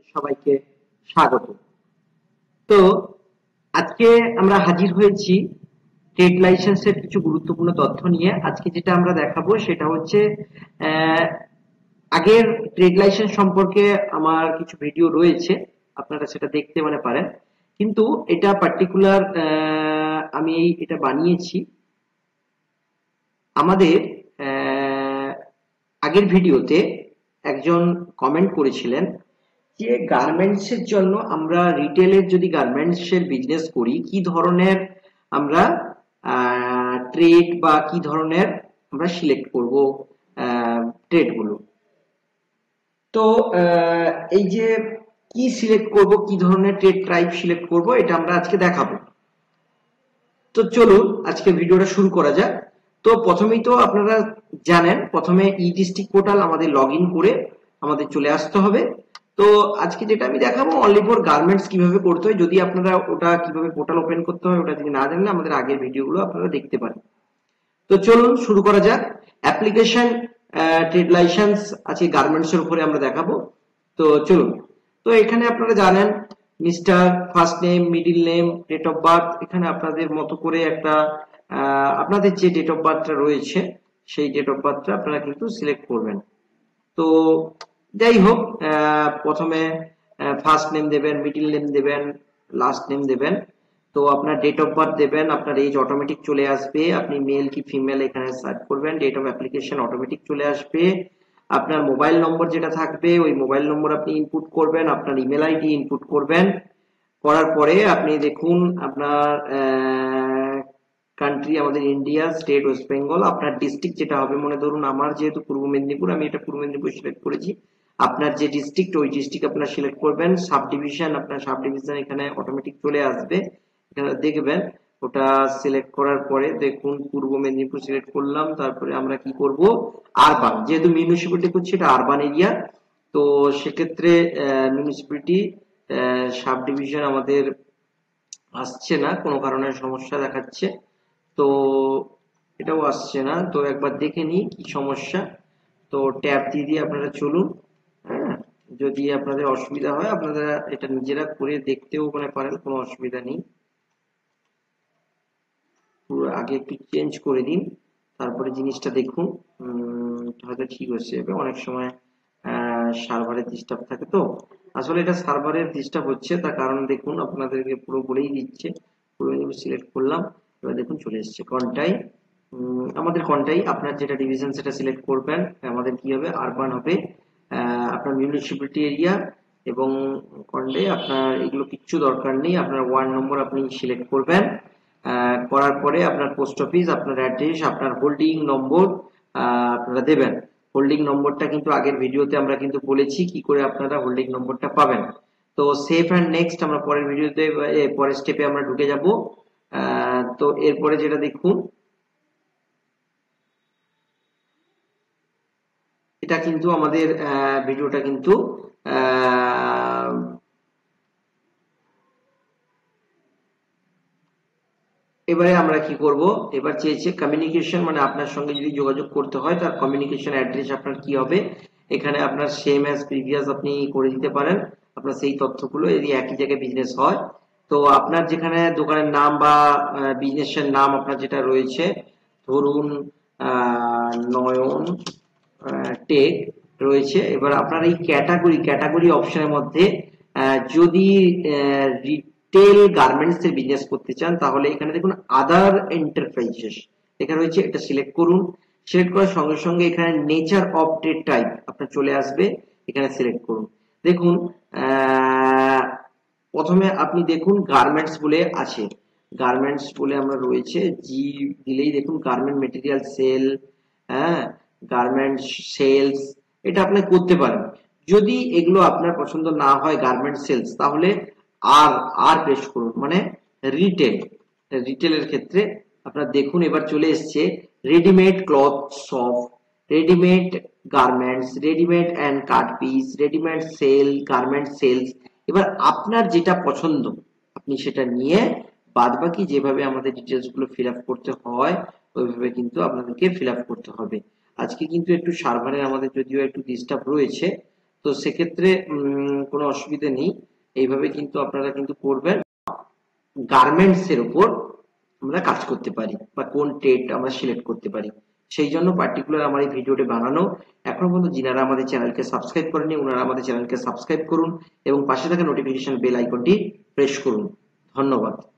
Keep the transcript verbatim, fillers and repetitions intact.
সবাইকে স্বাগত। তো আজকে আমরা হাজির হয়েছি ট্রেড লাইসেন্সের কিছু গুরুত্বপূর্ণ তথ্য নিয়ে। আজকে যেটা আমরা দেখাবো সেটা হচ্ছে আহ, আগের ট্রেড লাইসেন্স সম্পর্কে আমার কিছু ভিডিও রয়েছে, আপনারা সেটা দেখতে মানে পারেন, কিন্তু এটা পার্টিকুলার আমি এটা বানিয়েছি আমাদের আহ, আগের ভিডিওতে একজন কমেন্ট করেছিলেন যে গার্মেন্টস এর জন্য আমরা রিটেলের যদি গার্মেন্টস এর বিজনেস করি কি ধরনের আমরা ট্রেড বা কি ধরনের আমরা সিলেক্ট করব ট্রেড গুলো। তো আহ, এই যে কি সিলেক্ট করব, কি ধরনের ট্রেড টাইপ সিলেক্ট করব, এটা আমরা আজকে দেখাবো। তো চলুন আজকে ভিডিওটা শুরু করা যাক। তো প্রথমেই তো আপনারা জানেন, প্রথমে ই ডিস্ট্রিক্ট পোর্টাল আমাদের লগ ইন করে আমাদের চলে আসতে হবে। তো আজকে যেটা আমি দেখাবো অনলি ফর গার্মেন্টস কিভাবে করতে হয়। যদি আপনারা ওটা কিভাবে পোর্টাল ওপেন করতে হয় ওটা যদি না জানলে আমাদের আগের ভিডিওগুলো আপনারা দেখতে পারেন। তো চলুন শুরু করা যাক। অ্যাপ্লিকেশন ট্রেড লাইসেন্স আছে গার্মেন্টস এর উপরে আমরা দেখাবো। তো চলুন। তো এখানে আপনারা জানেন mister, first name, middle name, date of birth, এখানে আপনাদের মতো করে একটা আপনাদের যে ডেট অফ বার্থটা রয়েছে সেই ডেট অফ বার্থটা আপনারা কিন্তু সিলেক্ট করবেন। তো যাই হোক, প্রথমে ফার্স্ট নেম দেবেন, মিডিল নেম দেবেন, লাস্ট নেম দেবেন। তো আপনার ডেট অফ বার্থ দেবেন, আপনার এজ অটোমেটিক চলে আসবে, আপনি মেল কি ফিমেল এখানে সার্চ করবেন, ডেট অফ অ্যাপ্লিকেশন অটোমেটিক চলে আসবে। আপনার মোবাইল নম্বর যেটা থাকবে ওই মোবাইল নম্বর আপনি ইনপুট করবেন, আপনার ইমেল আইডি ইনপুট করবেন। করার পরে আপনি দেখুন আপনার কান্ট্রি আমাদের ইন্ডিয়া, স্টেট ওয়েস্ট বেঙ্গল, আপনার ডিস্ট্রিক্ট যেটা হবে, মনে ধরুন আমার যেহেতু পূর্ব মেদিনীপুর আমি এটা পূর্ব মেদিনীপুর সিলেক্ট করেছি, আপনার যে ডিস্ট্রিক্ট ওই ডিস্ট্রিক্ট আপনার সিলেক্ট করবেন। সাব ডিভিশন, আপনার সাব ডিভিশন এখানে অটোমেটিক চলে আসবে, এখানে দেখবেন। ওটা সিলেক্ট করার পরে দেখুন পূর্ব মেদিনীপুর সিলেক্ট করলাম, তারপরে আমরা কি করব আরবান, যেহেতু মিউনিসিপ্যালিটি করছি এটা আরবান এরিয়া, তো সেক্ষেত্রে মিউনিসিপ্যালিটি সাব ডিভিশন আমাদের আসছে না, কোনো কারণে সমস্যা দেখাচ্ছে, তো এটাও আসছে না। তো একবার দেখে নিই কি সমস্যা। তো ট্যাব দিয়ে দিয়ে আপনারা চলুন। হ্যাঁ, যদি আপনাদের অসুবিধা হয় আপনারা এটা নিজেরা করে দেখতেও মানে পারেন, কোনো অসুবিধা নেই। পুরো আগে একটু চেঞ্জ করে দিন, তারপরে জিনিসটা দেখুন হয়তো ঠিক হচ্ছে। অনেক সময় সার্ভারের ডিস্টার্ব থাকে, তো আসলে এটা সার্ভারের ডিস্টার্ব হচ্ছে, তার কারণ দেখুন আপনাদেরকে পুরো বলেই দিচ্ছে। পুরো সিলেক্ট করলাম, এবার দেখুন চলে এসছে কন্টাই, আমাদের কন্টাই। আপনার যেটা ডিভিশন সেটা সিলেক্ট করবেন, আমাদের কি হবে আরবান হবে, আপনার মিউনিসিপ্যালিটি এরিয়া এবং কন্ডে আপনার এগুলো কিচ্ছু দরকার নেই। আপনার ওয়ার্ড নম্বর আপনি সিলেক্ট করবেন, করার পরে আপনার পোস্ট অফিস, আপনার অ্যাড্রেস, আপনার হোল্ডিং নম্বর আপনারা দেবেন। হোল্ডিং নম্বরটা কিন্তু আগের ভিডিওতে আমরা কিন্তু বলেছি কি করে আপনারা হোল্ডিং নম্বরটা পাবেন। তো সেভ অ্যান্ড নেক্সট আমরা পরের ভিডিওতে পরের স্টেপে আমরা ঢুকে যাব। তো এরপরে যেটা দেখুন, এটা কিন্তু আমাদের ভিডিওটা কিন্তু এবারে আমরা কি করব, এবার চেয়েছে কমিউনিকেশন, মানে আপনার সঙ্গে যদি যোগাযোগ করতে হয় তার কমিউনিকেশন অ্যাড্রেস আপনার কি হবে, এখানে আপনার সেম অ্যাজ প্রিভিয়াস আপনি করে দিতে পারেন। আপনার সেই তথ্যগুলো যদি একই জায়গায় বিজনেস হয়, তো আপনার যেখানে দোকানের নাম বা বিজনেসের নাম আপনার যেটা রয়েছে, ধরুন নয়ন টেক রয়েছে, এবার আপনার এই ক্যাটাগরি ক্যাটাগরি অপশনের মধ্যে যদি রিটেল গার্মেন্টস এর বিজনেস করতে চান তাহলে এখানে দেখুন আদার এন্টারপ্রাইজেস এখানে রয়েছে, এটা সিলেক্ট করুন। সিলেক্ট করার সঙ্গে সঙ্গে এখানে নেচার অফ ট্রেড টাইপ আপনার চলে আসবে, এখানে সিলেক্ট করুন। দেখুন প্রথমে আপনি দেখুন গার্মেন্টস বলে আছে, গার্মেন্টস বলে আমরা রয়েছে, জি দিলেই দেখুন গার্মেন্ট মেটেরিয়াল সেল, হ্যাঁ গার্মেন্টস সেলস, এটা আপনি করতে পারেন। যদি এগুলো আপনার পছন্দ না হয় গার্মেন্ট সেলস, তাহলে আর আর প্রেস করুন, মানে রিটেল। রিটেলের ক্ষেত্রে আপনার দেখুন এবার চলে এসছে readymade cloth shop, readymade garments, readymade and cut piece, readymade sale, garment sales. এবার আপনার যেটা পছন্দ আপনি সেটা নিয়ে বাদ বাকি যেভাবে আমাদের ডিটেলস গুলো ফিল আপ করতে হয় ওইভাবে কিন্তু আপনাদেরকে ফিল আপ করতে হবে। আজকে কিন্তু একটু সার্ভারের আমাদের যদিও একটু ডিস্টার্ব রয়েছে, তো সেক্ষেত্রে কোনো অসুবিধা নেই, এইভাবে কিন্তু আপনারা কিন্তু করবেন। গার্মেন্টস এর উপর আমরা কাজ করতে পারি বা কোন ট্রেড আমরা সিলেক্ট করতে পারি, সেই জন্য পার্টিকুলার আমার এই ভিডিওটি বানানো। এখনো পর্যন্ত যিনারা আমাদের চ্যানেলকে সাবস্ক্রাইব করেনি ওনারা আমাদের চ্যানেলকে সাবস্ক্রাইব করুন এবং পাশে থাকা নোটিফিকেশন বেল আইকনটি প্রেস করুন। ধন্যবাদ।